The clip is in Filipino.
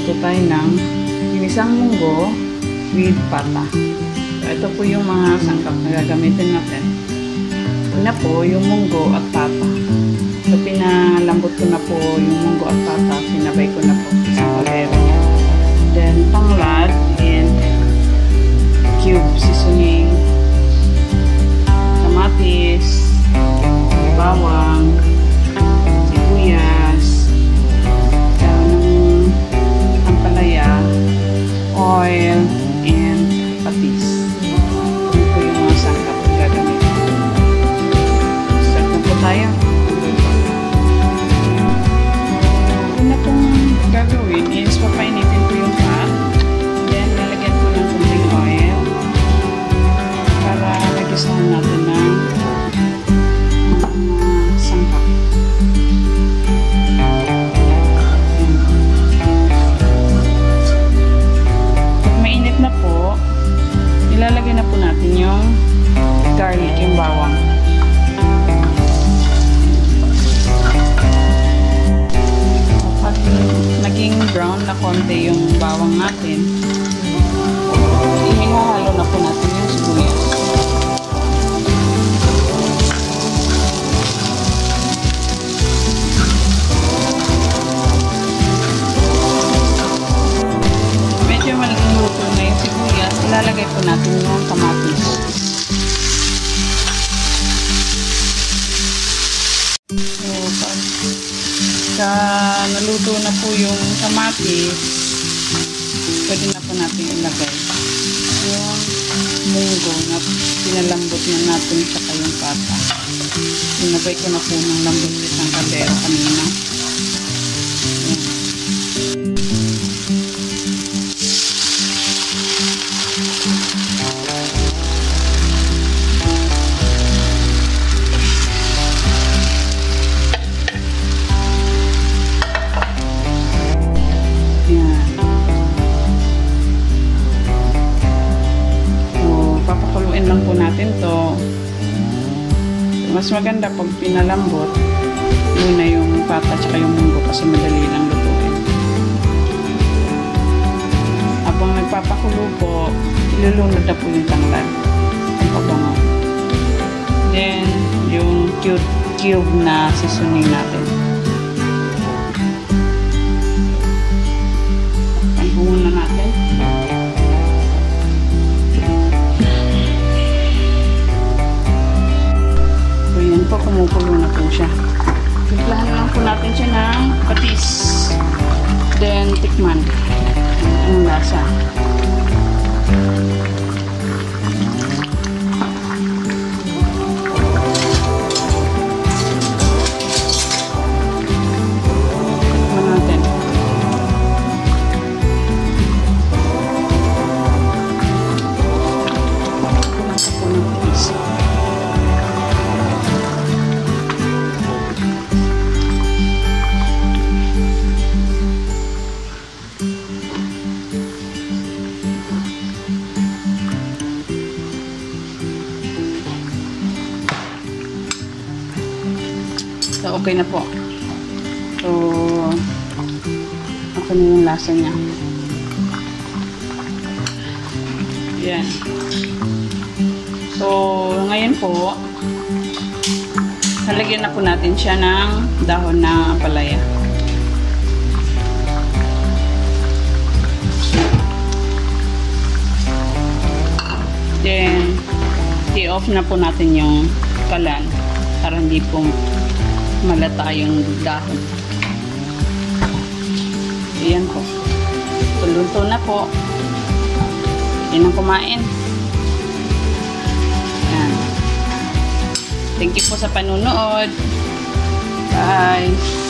magluluto tayo ng ginisang munggo with pata. So, ito po yung mga sangkap na gagamitin natin. Una po, yung munggo at pata. So, pinalambot ko na po yung munggo at pata. Sinabay ko na po sa kalero. Then, tanglad and cube seasoning, kamatis, bawang, sibuyas, ampalaya, oil, and patis. Ito po yung mga sangkap na gagamitin. Start na po tayo. Una pong gagawin is papainitin ko yung pan. Then, lalagyan ko ng kunting oil para lagisahan natin ng sangkap. Pag mainit na po, ilalagay na po natin yung garlic, yung bawang. Pag naging brown na konti yung bawang natin, ihahalo na po natin yung sibuyas. Medyo maluluto na yung sibuyas, ilalagay po natin yung kamatis. So, pagka naluto na po yung kamatis, pwede na po natin ilagay yung munggo na pinalambot na natin sa yung pata. Sinabay ko na po ng lambot isang kaldero kanina. Lang po natin to. Mas maganda pag pinalambot muna yung pata at yung munggo kasi madali lang lutuin. Habang nagpapakulo po, ilulunod na po yung tanglad. Ang pabango. Then, yung cube na seasoning natin. Takpan po muna natin. Po, kumukulo na po siya. Timplahan lang po natin siya ng patis. Then, tikman. Ang lasa. Tikman natin. Kulang po ng patis. So, okay na po. So, okay na yung lasa niya. Yan. So, ngayon po, halagyan na po natin siya ng dahon na ampalaya. Then, i-off na po natin yung kalan para hindi po malata yung dahon. Ayan po. Luto na po. Pwede nang kumain. Ayan. Thank you po sa panunood. Bye!